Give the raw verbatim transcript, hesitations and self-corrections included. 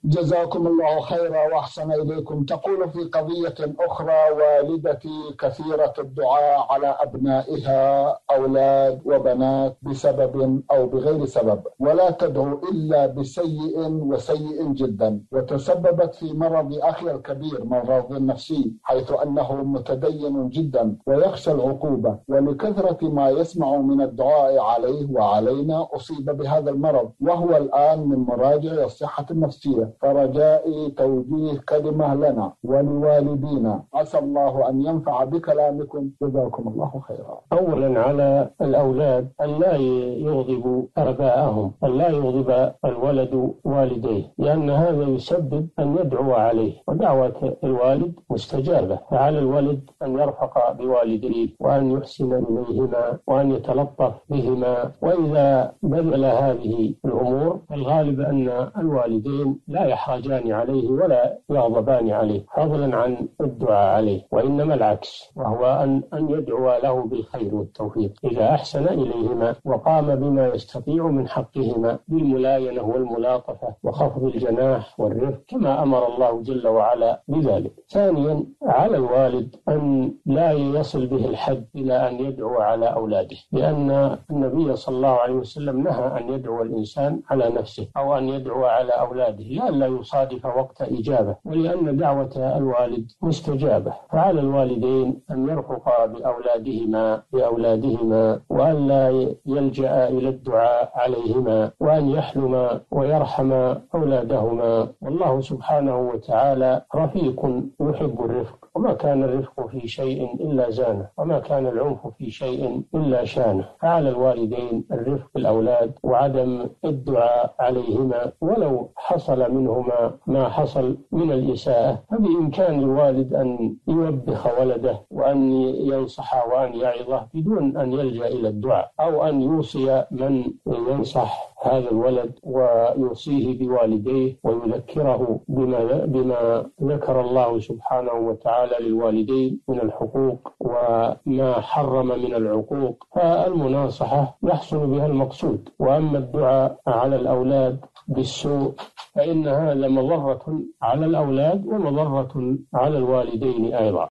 جزاكم الله خيرا وأحسن إليكم. تقول في قضية أخرى: والدتي كثيرة الدعاء على أبنائها، أولاد وبنات، بسبب أو بغير سبب، ولا تدعو إلا بسيء وسيء جدا، وتسببت في مرض أخي الكبير، مرض نفسي، حيث أنه متدين جدا ويخشى العقوبة، ولكثرة ما يسمع من الدعاء عليه وعلينا أصيب بهذا المرض، وهو الآن من مراجع الصحة النفسية، فرجائي توجيه كلمة لنا ولوالدينا، عسى الله أن ينفع بكلامكم، جزاكم الله خيرا. أولا على الأولاد أن لا يغضبوا آباءهم، أن لا يغضب الولد والديه، لأن هذا يسبب أن يدعو عليه، ودعوة الوالد مستجابة، فعلى الولد أن يرفق بوالديه وأن يحسن إليهما وأن يتلطف بهما. وإذا بذل هذه الأمور الغالب أن الوالدين لا يحرجان عليه ولا يغضبان عليه، فضلا عن الدعاء عليه، وإنما العكس، وهو أن أن يدعو له بالخير والتوفيق إذا أحسن إليهما وقام بما يستطيع من حقهما بالملاينة والملاطفة وخفض الجناح والرفق كما أمر الله جل وعلا بذلك. ثانيا على الوالد أن لا يصل به الحد إلى أن يدعو على أولاده، لأن النبي صلى الله عليه وسلم نهى أن يدعو الإنسان على نفسه أو أن يدعو على أولاده لئلا يصادف وقت إجابة، ولأن دعوة الوالد مستجابة، فعلى الوالدين أن يرفقا بأولادهما بأولادهما وأن لا يلجأ إلى الدعاء عليهما، وأن يحلم ويرحم أولادهما. والله سبحانه وتعالى رفيق يحب الرفق، وما كان الرفق في شيء إلا زانه، وما كان العنف في شيء إلا شانه، فعلى الوالدين الرفق بالأولاد وعدم الدعاء عليهما، ولو حصل منهما ما حصل من الإساءة فبإمكان الوالد أن يوبخ ولده وأن ينصح وأن يعظه بدون أن يلجأ إلى الدعاء، أو أن يوصي من ينصح هذا الولد ويوصيه بوالديه ويذكره بما, بما ذكر الله سبحانه وتعالى للوالدين من الحقوق وما حرم من العقوق، فالمناصحة يحصل بها المقصود. وأما الدعاء على الأولاد بالسوء فإن هذا مضرة على الأولاد ومضرة على الوالدين أيضا.